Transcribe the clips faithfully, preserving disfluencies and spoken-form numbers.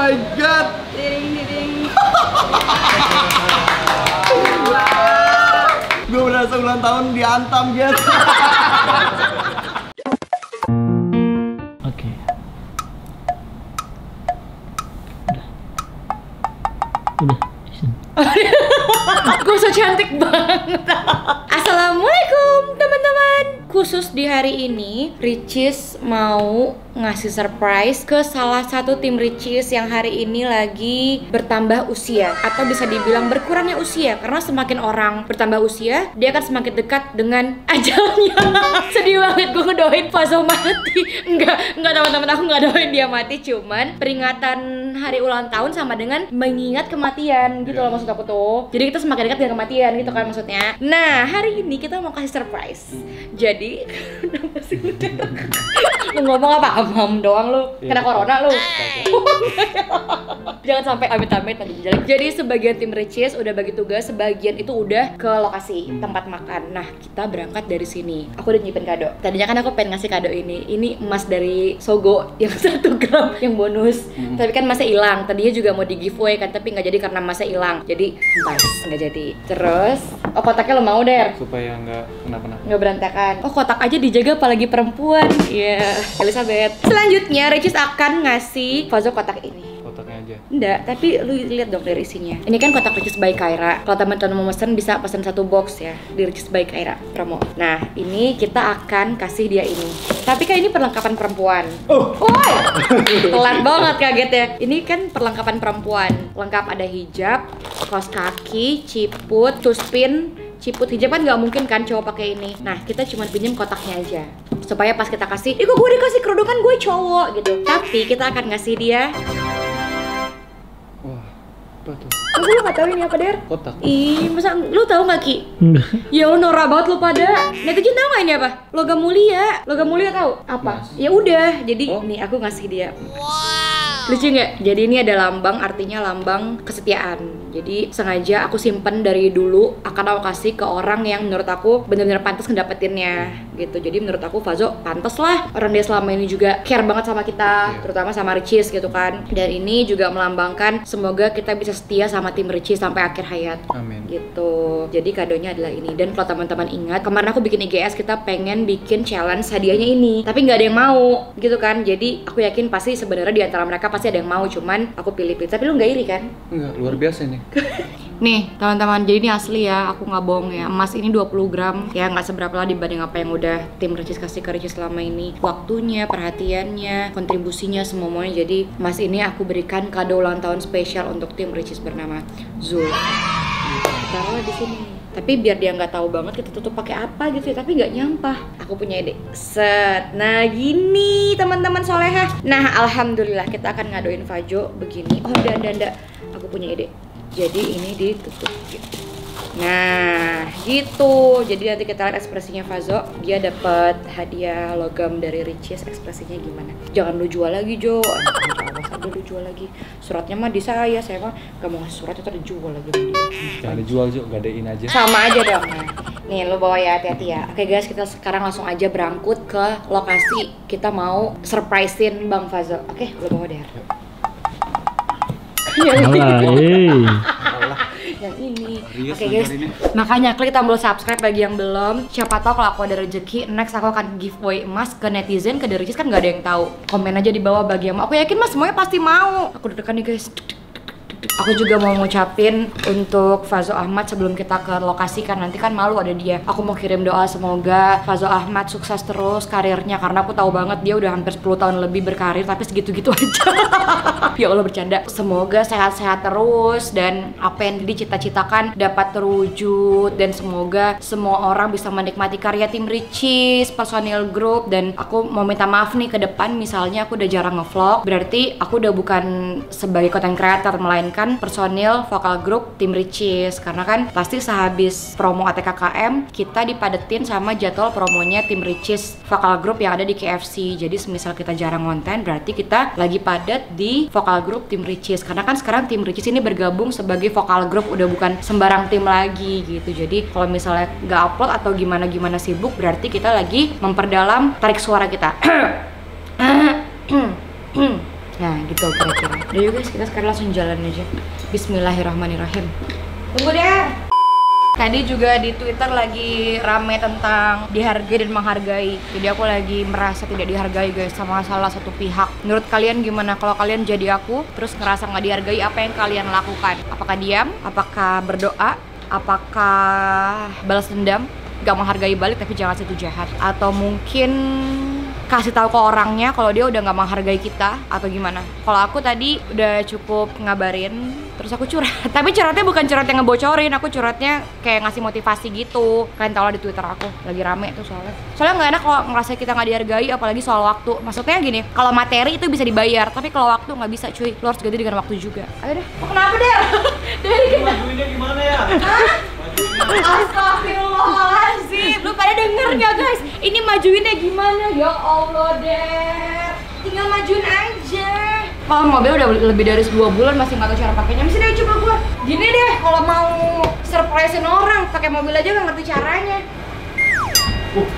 my god. Ding ding. Gue berasa ulang tahun diantam guys. Oke. Udah. Udah. Gue so cantik banget. Assalamualaikum teman-teman. Khusus di hari ini, Ricis mau ngasih surprise ke salah satu tim Ricis yang hari ini lagi bertambah usia, atau bisa dibilang berkurangnya usia, karena semakin orang bertambah usia, dia akan semakin dekat dengan ajalnya. Sedih banget gue ngedoain Fazo mati. Enggak, enggak teman-teman, aku nggak doain dia mati, cuman peringatan hari ulang tahun sama dengan mengingat kematian gitu loh maksud aku tuh. Jadi kita semakin dekat dengan kematian gitu kan maksudnya. Nah, hari ini kita mau kasih surprise. Jadi lu ngomong apa? Am doang lu. Kena corona lu. Jangan sampai amit-amit nanti jelek. Jadi sebagian tim Ricis udah bagi tugas, sebagian itu udah ke lokasi tempat makan. Nah, kita berangkat dari sini. Aku udah nyimpen kado. Tadinya kan aku pengen ngasih kado ini. Ini emas dari Sogo yang satu gram yang bonus. Hmm. Tapi kan masih hilang. Tadinya juga mau di giveaway kan, tapi nggak jadi karena masih hilang. Jadi pas nggak jadi. Terus, oh kotaknya lo mau Der? Supaya nggak kenapa-napa. Nggak berantakan. Oh kotak aja dijaga apalagi perempuan. Iya, yeah. Elizabeth. Selanjutnya Ricis akan ngasih Fazo kotak ini. Kotaknya aja. Enggak, tapi lu lihat dong dari isinya. Ini kan kotak Ricis by Kaira. Kalau teman-teman mau pesen bisa pesen satu box ya di Ricis by Kaira promo. Nah, ini kita akan kasih dia ini. Tapi kan ini perlengkapan perempuan. Oh, woi, telat banget kaget ya. Ini kan perlengkapan perempuan. Lengkap ada hijab, kaos kaki, ciput, tuspin. Ciput hijab kan nggak mungkin kan cowok pakai ini. Nah, kita cuma pinjem kotaknya aja supaya pas kita kasih, ih kok gue dikasih kerudungan gue cowok gitu. Tapi kita akan ngasih dia. Wah, apa tuh? Oh, lu nggak tahu ini apa Der? Kotak. Ih, masa lu tahu nggak Ki? Ya lu norak banget lu pada. Netizen tahu nggak ini apa? Logam mulia. Logam mulia tahu? Apa? Mas. Ya udah. Jadi Oh. nih aku ngasih dia. Wow. Lucu nggak? Jadi ini ada lambang, artinya lambang kesetiaan. Jadi sengaja aku simpen dari dulu, akan aku kasih ke orang yang menurut aku benar-benar pantas ngedapetinnya gitu. Jadi menurut aku Fazo pantas lah. Orang dia selama ini juga care banget sama kita, yeah. Terutama sama Ricis gitu kan. Dan ini juga melambangkan semoga kita bisa setia sama tim Ricis sampai akhir hayat. Amin. Gitu. Jadi kadonya adalah ini. Dan kalau teman-teman ingat, kemarin aku bikin I G S, kita pengen bikin challenge hadiahnya ini. Tapi nggak ada yang mau gitu kan. Jadi aku yakin pasti sebenarnya di antara mereka pasti ada yang mau, cuman aku pilih-pilih. Tapi lu nggak iri kan? Enggak, luar biasa nih. Nih teman-teman, jadi ini asli ya, aku nggak bohong ya. Emas ini dua puluh gram, ya nggak seberapa lah dibanding apa yang udah tim Ricis kasih ke Ricis selama ini. Waktunya, perhatiannya, kontribusinya, semuanya. Jadi emas ini aku berikan kado ulang tahun spesial untuk tim Ricis bernama Zul. Taruh di sini. Tapi biar dia nggak tahu banget kita tutup pakai apa gitu ya, tapi nggak nyampah. Aku punya ide. Set. Nah gini teman-teman soleha. Nah alhamdulillah kita akan ngadoin Fajo begini. Oh dan dan dan. Aku punya ide. Jadi ini ditutup gitu. Nah gitu. Jadi nanti kita lihat ekspresinya Fazo. Dia dapat hadiah logam dari Ricis. Ekspresinya gimana? Jangan lu jual lagi Jo. Aduh lu jual lagi. Suratnya mah di saya. Saya mah gak mau ngasih surat, itu dijual lagi. Jangan dijual Jo, gadein aja. Sama aja dong. Nah, nih lu bawa ya, hati-hati ya. Oke guys, kita sekarang langsung aja berangkut ke lokasi. Kita mau surprisein Bang Fazo. Oke, lu bawa deh. Yang ini. Oke okay, guys, makanya klik tombol subscribe bagi yang belum. Siapa tahu kalau aku ada rezeki, next aku akan giveaway emas ke netizen, ke Ricis kan nggak ada yang tahu. Komen aja di bawah bagi yang mau. Aku yakin mas semuanya pasti mau. Aku deg-degan nih guys. Aku juga mau ngucapin untuk Fazo Ahmad sebelum kita ke lokasi, kan nanti kan malu ada dia. Aku mau kirim doa semoga Fazo Ahmad sukses terus karirnya, karena aku tahu banget dia udah hampir sepuluh tahun lebih berkarir tapi segitu-gitu aja. Ya Allah bercanda. Semoga sehat-sehat terus dan apa yang dicita-citakan dapat terwujud, dan semoga semua orang bisa menikmati karya tim Ricis, personil grup. Dan aku mau minta maaf nih ke depan, misalnya aku udah jarang ngevlog, berarti aku udah bukan sebagai content creator, melainkan personil vokal grup tim Ricis. Karena kan pasti sehabis promo A T K K M kita dipadetin sama jadwal promonya tim Ricis vokal grup yang ada di K F C. Jadi semisal kita jarang konten, berarti kita lagi padat di vokal grup tim Ricis. Karena kan sekarang tim Ricis ini bergabung sebagai vokal grup, udah bukan sembarang tim lagi gitu. Jadi kalau misalnya nggak upload atau gimana-gimana sibuk, berarti kita lagi memperdalam tarik suara kita. Nah gitu kira-kira. Udah yuk guys, kita sekarang langsung jalan aja. Bismillahirrahmanirrahim. Tunggu deh. Tadi juga di Twitter lagi rame tentang dihargai dan menghargai. Jadi aku lagi merasa tidak dihargai guys sama salah satu pihak. Menurut kalian gimana kalau kalian jadi aku terus ngerasa nggak dihargai, apa yang kalian lakukan? Apakah diam? Apakah berdoa? Apakah balas dendam? Gak menghargai balik tapi jangan situ jahat? Atau mungkin kasih tahu ke orangnya kalau dia udah nggak menghargai kita atau gimana? Kalau aku tadi udah cukup ngabarin, terus aku curhat. Tapi curhatnya bukan curhat yang ngebocorin, aku curhatnya kayak ngasih motivasi gitu. Kalian tau lah di Twitter aku lagi rame tuh soalnya. Soalnya nggak enak kalau ngerasa kita nggak dihargai, apalagi soal waktu. Maksudnya gini, kalau materi itu bisa dibayar, tapi kalau waktu nggak bisa cuy. Lo harus ganti dengan waktu juga. Ayo deh. Oh, kenapa deh? Dari majuinnya gimana ya? Hah? Astagfirullahaladzim. Lu pada denger nggak guys? Ini majuinnya gimana? Ya Allah deh. Tinggal majuin aja. Kalau mobil udah lebih dari dua bulan masih nggak tahu cara pakainya. Mesti deh coba gua. Gini deh, kalau mau surprisein orang pakai mobil aja nggak ngerti caranya. Uh.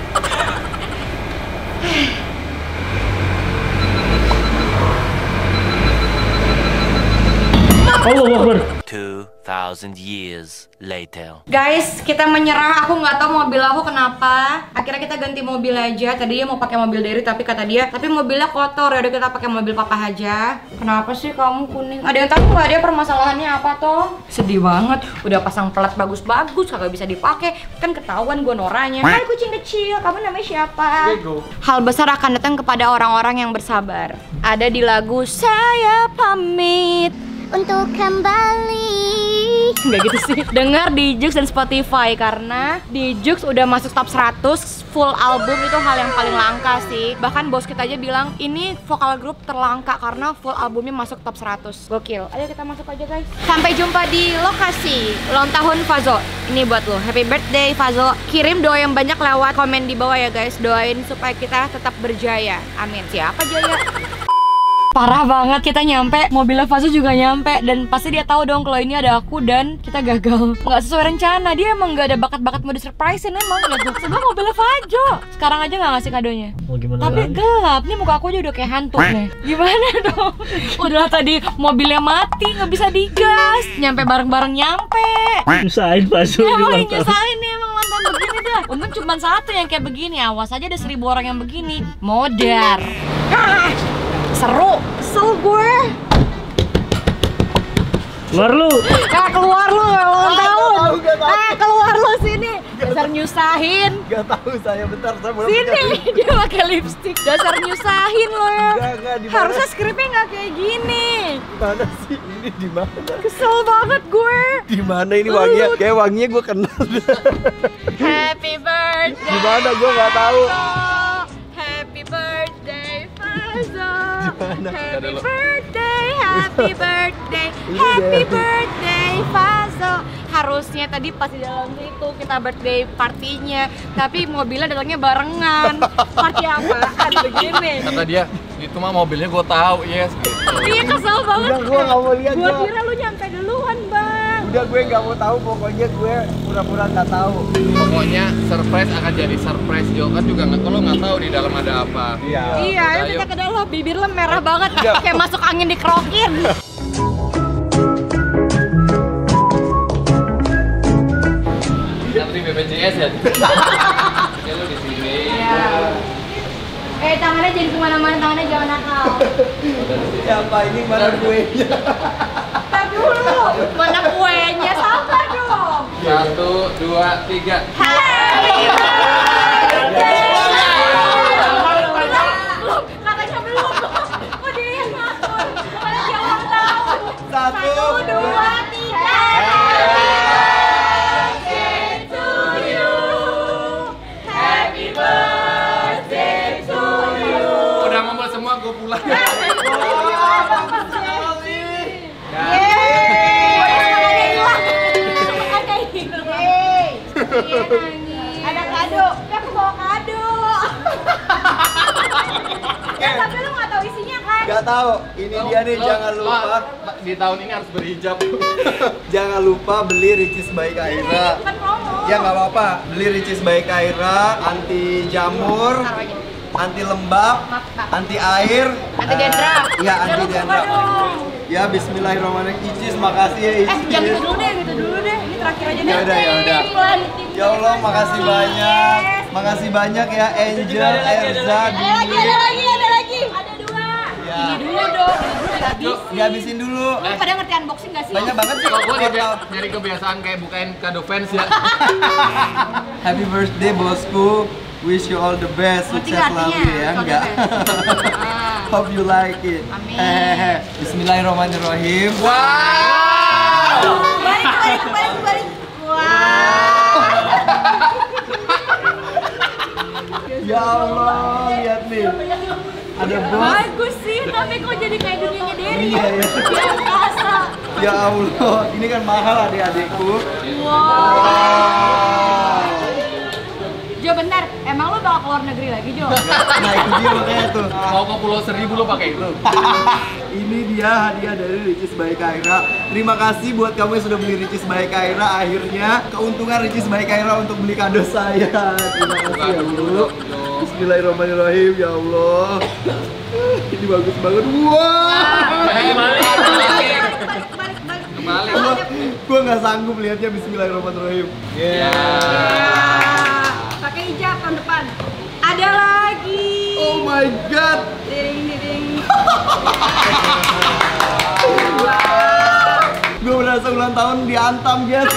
Allah Akbar. two thousand years later. Guys, kita menyerah. Aku nggak tahu mobil aku kenapa. Akhirnya kita ganti mobil aja. Tadi dia mau pakai mobil Derry, tapi kata dia, tapi mobilnya kotor. Ya udah kita pakai mobil papa aja. Kenapa sih kamu kuning? Ada yang tahu nggak dia permasalahannya apa toh? Sedih banget. Udah pasang pelat bagus-bagus, kagak bisa dipakai. Kan ketahuan gue noranya. Hai kucing kecil, kamu namanya siapa? Diego. Hal besar akan datang kepada orang-orang yang bersabar. Ada di lagu Saya Pamit Untuk Kembali. Nggak gitu sih. Dengar di Joox dan Spotify karena di Joox udah masuk top seratus full album, itu hal yang paling langka sih. Bahkan bos kita aja bilang ini vokal grup terlangka karena full albumnya masuk top seratus. Gokil. Ayo kita masuk aja guys. Sampai jumpa di lokasi ulang tahun Fazo. Ini buat lo. Happy birthday Fazo. Kirim doa yang banyak lewat komen di bawah ya guys. Doain supaya kita tetap berjaya. Amin. Siapa Jaya? Parah banget, kita nyampe, mobilnya Fazo juga nyampe. Dan pasti dia tahu dong kalau ini ada aku dan kita gagal. Nggak sesuai rencana, dia emang nggak ada bakat-bakat mau disurprisein emang. Lihat tuh, sebab mobilnya Fazo sekarang aja nggak ngasih kadonya. Mau gimana Tapi lagi? gelap, nih muka aku aja udah kayak hantu nih. Gimana dong? Udah tadi mobilnya mati, nggak bisa digas. Nyampe bareng-bareng nyampe. Nyusahin Fazo di Emang ulang tahun. nyusahin nih, emang mantan begini dah. Untung cuma satu yang kayak begini, awas aja ada seribu orang yang begini. Modar. Ah, seru, kesel gue. Keluar lu. Ah, keluar lu, ulang tahun. tahu, gak tahu. Ah, keluar lu sini. Dasar nyusahin. Gak tahu saya, bentar saya belum Sini, dia pakai lipstick. Dasar nyusahin lo ya. Enggak, enggak, di mana? Harusnya skripnya nggak kayak gini. Mana sih ini di mana? Kesel banget gue. Di mana ini wanginya? Kayak wanginya gue kenal. Happy birthday. Di mana gue nggak tahu. Fazo. Happy birthday Fazo. Gimana? Happy Ada lo. birthday, happy birthday, Ini happy deh. birthday Fazo. Harusnya tadi pas di dalam itu kita birthday partinya, tapi mobilnya datangnya barengan. Party apaan begini? Kata dia, itu mah mobilnya gue tahu, yes. Iya kesel banget. Udah gue nggak mau lihat. Gua Gua. kira lu nyampe duluan bang. Udah gue nggak mau tahu, pokoknya gue pura-pura nggak tahu. Pokoknya surprise akan jadi surprise, Jo. Kan juga nggak, lo nggak tahu di dalam ada apa. Iya. Iya, ayo Ayo. kita ke dalam. Bibir lo merah banget, kayak masuk angin dikerokin. Nanti B P J S ya. Oke, lo di sini. Iya. Eh tangannya jadi kemana-mana, tangannya jangan nakal. Siapa ini mana kuenya? Tar dulu, mana kuenya? Sabar dong. Satu, dua, tiga. Happy birthday. Belum, katanya belum. Oh dia yang ngatur. Mana dia ulang tahun. Satu, Satu, dua, tiga. Happy birthday to you. Udah ngumpul semua, gue pulang. Ada kado, ya aku bawa kado. Ya tapi lu nggak tahu isinya kan? Gak tahu. Ini dia nih, Lo- jangan lo- lupa. di tahun ini harus berhijab. Jangan lupa beli Ricis by Kaira. Kan promo. Ya nggak apa-apa, beli Ricis by Kaira, anti jamur. Taruh aja. anti lembab, Maaf, Kak. anti air, Anti dandruff. Iya, Jangan anti lupa dandruff. dong. Ya Bismillahirrahmanirrahim. Icis, makasih ya Eh, Icis. jangan gitu dulu deh, gitu dulu deh. Ini terakhir aja deh. Ya udah, ya udah. Pelan. Ya Allah, makasih banyak. Makasih banyak ya Angel, Erza, Ada lagi, ada lagi, ada lagi. Ada dua. Ya. Ini dulu dong. Ini dulu habis. Dihabisin dulu. Lu pada ngerti unboxing gak sih? Banyak banget sih. Kalau gue nyari kebiasaan kayak bukain kado fans ya. Happy birthday bosku. Wish you all the best. Ngerti Sukses nggak selalu artinya? ya. All the Enggak. Ah. Hope you like it. Amin. Hehehe. Bismillahirrahmanirrahim. Wow. Balik, balik, balik, balik. Wah. Ya Allah, lihat nih. Ada bos. Bagus sih, tapi kok jadi kayak dunianya Derry Iya, ya? iya. Di angkasa. Ya Allah, ini kan mahal adik-adikku. Wow. Jo bentar, emang lu bakal keluar negeri lagi Jo? Nah itu dia makanya tuh. Mau ke Pulau Seribu lo pakai itu. Ini dia hadiah dari Ricis by Kaira. Terima kasih buat kamu yang sudah beli Ricis by Kaira. Akhirnya keuntungan Ricis by Kaira untuk beli kado saya. Terima kasih ya Bu. Bismillahirrahmanirrahim ya Allah. Ini bagus banget. Wah. Eh, balik. Balik, balik, balik. Kembali. Gua, gua nggak sanggup lihatnya. Bismillahirrahmanirrahim. Ya, pakai hijab tahun depan. Ada lagi. Oh my God. Ding, ding, ding. Gue berasa ulang tahun diantam guys.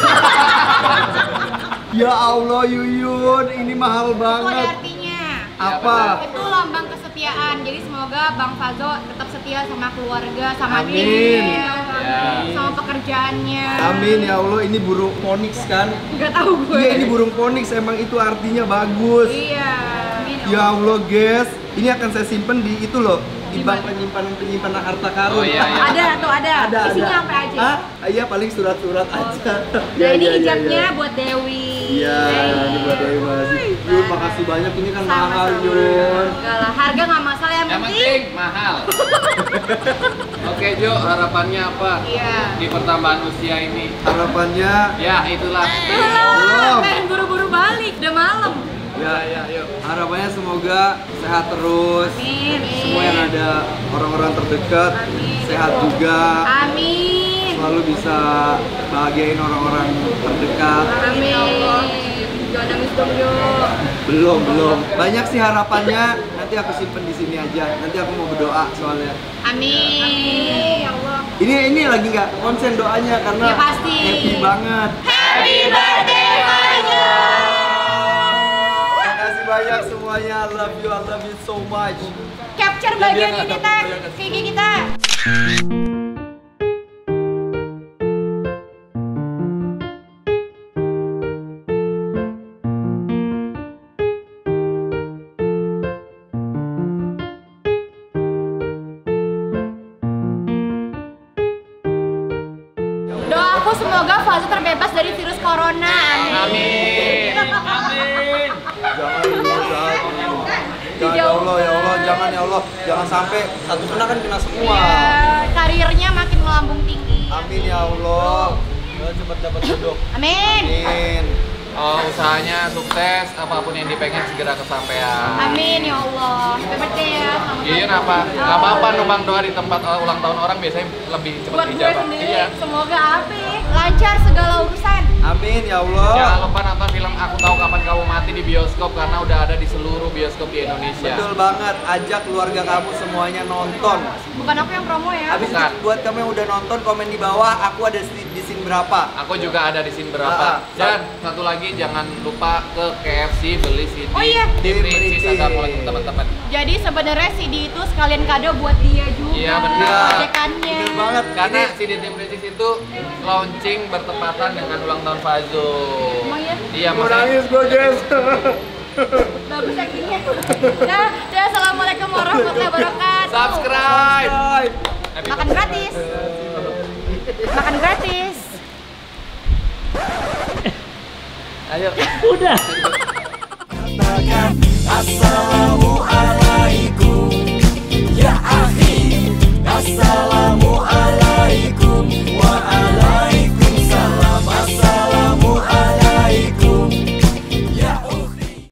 Ya Allah Yuyun, ini mahal Itu ada banget. artinya. Apa? Itu lambang kesetiaan. Jadi semoga Bang Fazo tetap setia sama keluarga, sama Amin. dirinya, Ya. sama pekerjaannya. Amin ya Allah, ini burung phoenix kan? Gak tahu gue. Iya ini burung phoenix, emang itu artinya bagus. Iya. Amin. Ya Allah guys, ini akan saya simpen di itu loh, di Di bank mana? penyimpanan penyimpanan harta karun. Oh, iya, iya. Ada tuh ada. Ada Isinya ada. apa aja? Hah? Iya paling surat-surat aja. Nah Ya, ini ya, ya, hijabnya ya. buat Dewi. Iya, ini buat Dewi makasih. Yun, makasih banyak, ini kan mahal Yun. Enggak lah, harga nggak masalah, yang Yang penting. penting mahal. Oke Jo, harapannya apa? Iya. Di pertambahan usia ini. Harapannya Ya itulah. Belum, pengen buru-buru balik, udah malam. Ya ya yuk. harapannya semoga sehat terus. Amin. Semua yang ada orang-orang terdekat Amin. sehat juga. Amin. Selalu bisa bahagiain orang-orang terdekat. Amin. Jangan nangis dong Jo. Belum, belum. Banyak sih harapannya. Nanti aku simpen di sini aja. Nanti aku mau berdoa soalnya. Amin. Ya Allah. Ini ini lagi nggak konsen doanya karena Ya, pasti. happy banget. Happy birthday Fazo. Terima kasih banyak semuanya. I love you, I love you so much. Capture bagian ini tag kayak kita. Doaku semoga Fazo terbebas dari virus corona. Amin. Amin. Amin. Jangan ya, jangan ya Allah, ya Allah, jangan ya Allah, jangan sampai satu kena kan kena semua. Ya, karirnya makin melambung tinggi. Amin ya Allah. Cepat dapat jodoh. Amin. Amin. Oh, usahanya sukses, apapun yang dipengen segera kesampaian. Amin ya Allah. Happy birthday ya. Selamat Iya, tahun. apa? Gak apa-apa numpang doa di tempat uh, ulang tahun orang biasanya lebih cepat Buat gue dijawab. sendiri, Iya. semoga apa? Lancar segala urusan. Amin ya Allah. Jangan lupa nonton film Aku Tahu Kapan Kamu Mati di bioskop karena udah ada di seluruh bioskop di Indonesia. Betul banget. Ajak keluarga kamu semuanya nonton. Bukan aku yang promo ya. Habis itu Bukan. buat kamu yang udah nonton komen di bawah. Aku ada di, di scene berapa. Aku juga ada di scene berapa. Ah, ah. Dan satu lagi jangan lupa ke K F C beli C D. Oh iya. Tim Tim Ricis. Ricis. Assalamualaikum teman-teman. Jadi sebenarnya C D itu sekalian kado buat dia juga. Iya, benar. Proyekannya. Bener banget. Karena Ini C D Tim Ricis itu launching bertepatan dengan ulang tahun Fazo. Emang iya? Iya, mau makanya. nangis gue guys. Bagus actingnya. Dah, dah, assalamualaikum warahmatullahi wabarakatuh. Subscribe. Happy Makan gratis. Makan gratis. Ayo. Udah. Assalamualaikum.